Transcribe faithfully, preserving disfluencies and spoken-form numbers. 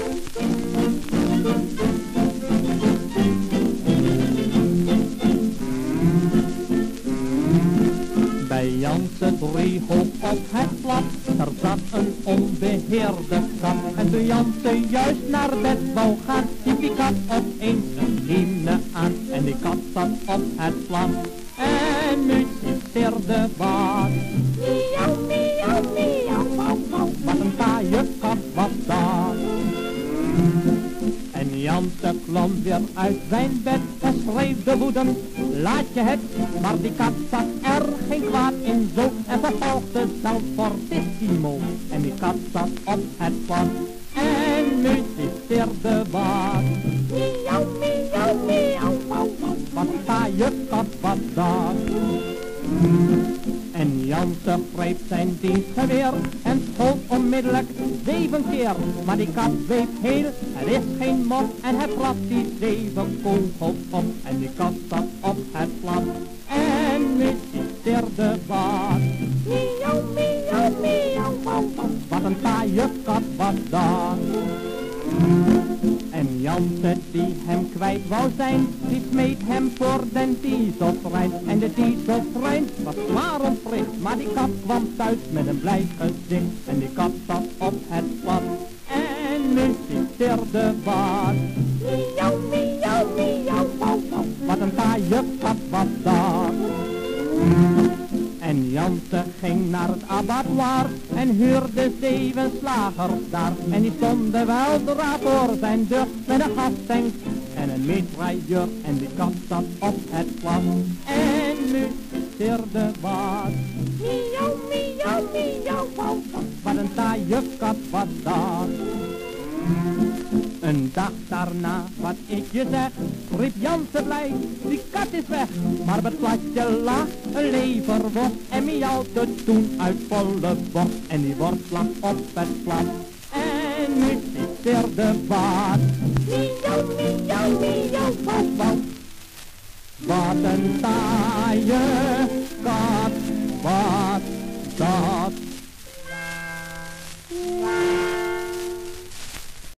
Bij Janse driehoog op het plat, er zat een onbeheerde kat. En toen Janse juist naar bed wou gaan, hief die kat opeens een hymne aan. En die kat zat op het plat en muziceerde wat. Miauw, miauw, miauw, wauw, wauw, wat een taaie kat was dat. En Janse klom weer uit zijn bed en schreeuwde woedend, laat je het, maar die kat zag er geen kwaad in zo en vervolgde zelf fortissimo. En die kat zat op het plat en muziceerde wat. Miauw, miauw, miauw, wauw, wauw, wat een taaie kat was dat. En Janse greep zijn dienstgeweer en schoot onmiddellijk zeven keer. Maar die kat zweef heel, er is geen mop en hij plat die zeven kogels op. En die kat zat op het plat en muziceerde wat. Miauw, miauw, miauw, wauw, wauw, wat een taaie kat was dat. En Janse die hem kwijt wou zijn, die smeet hem voor den dieseltrein. En de dieseltrein was zwaar ontwricht, maar die kat kwam thuis met een blij gezicht. En die kat zat op het pad en muziceerde wat. Miauw, miauw, miauw, wauw, wauw, wat een taaie kat was dat. En Janse ging naar het abattoir en huurde zeven slagers daar. En die stonden weldra voor zijn deur met een gastank en een mitrailleur. En die kat zat op het plat en muziceerde wat. Miauw, miauw, miauw, wauw, wauw, wat een taaie kat was dat. Een dag daarna, wat ik je zeg, riep Janse blij, die kat is weg. Maar op het platje lag een leverworst en miauwde toen uit volle borst. En die worst lag op het plat en muziceerde wat. Miauw, miauw, miauw, wauw, wauw, wat een taaie